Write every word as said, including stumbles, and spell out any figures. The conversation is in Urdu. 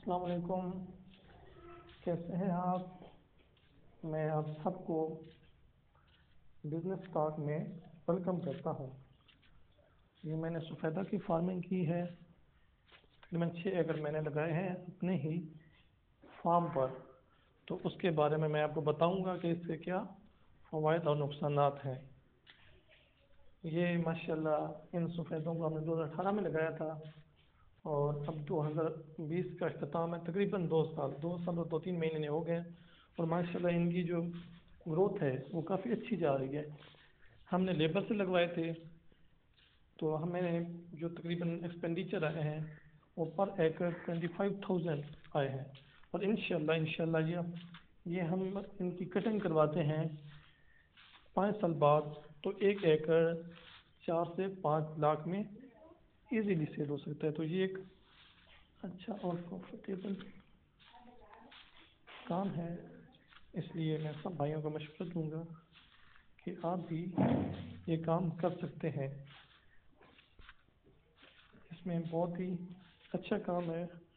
السلام علیکم، کیسے ہیں آپ؟ میں آپ سب کو بزنس ٹاک میں ویلکم کرتا ہوں۔ یہ میں نے سفیدہ کی فارمنگ کی ہے، تقریباً چھ ایکڑ میں نے لگائے ہیں اپنے ہی فارم پر، تو اس کے بارے میں میں آپ کو بتاؤں گا کہ اس سے کیا فوائد اور نقصانات ہیں۔ یہ ماشاءاللہ ان سفیدوں کو ہم نے دو ہزار اٹھارہ میں لگایا تھا، اور اب دو ہزار بیس کا اختتام ہے، تقریباً دو سال دو سال اور دو تین مہینے ہو گئے، اور ماشاءاللہ ان کی جو گروتھ ہے وہ کافی اچھی جا رہی ہے۔ ہم نے لیبر سے لگوائے تھے، تو ہمیں جو تقریباً ایکسپینڈیچر آئے ہیں وہ پر ایکڑ ٹوینٹی فائیو تھاؤزینڈ آئے ہیں، اور انشاءاللہ انشاءاللہ یہ یہ ہم ان کی کٹنگ کرواتے ہیں پانچ سال بعد، تو ایک ایکڑ چار سے پانچ لاکھ میں ایزیلی سیل ہو سکتا ہے۔ تو یہ ایک اچھا اور پروفیٹیبل کام ہے، اس لیے میں سب بھائیوں کو مشورہ دوں گا کہ آپ بھی یہ کام کر سکتے ہیں۔ اس میں بہت ہی اچھا کام ہے،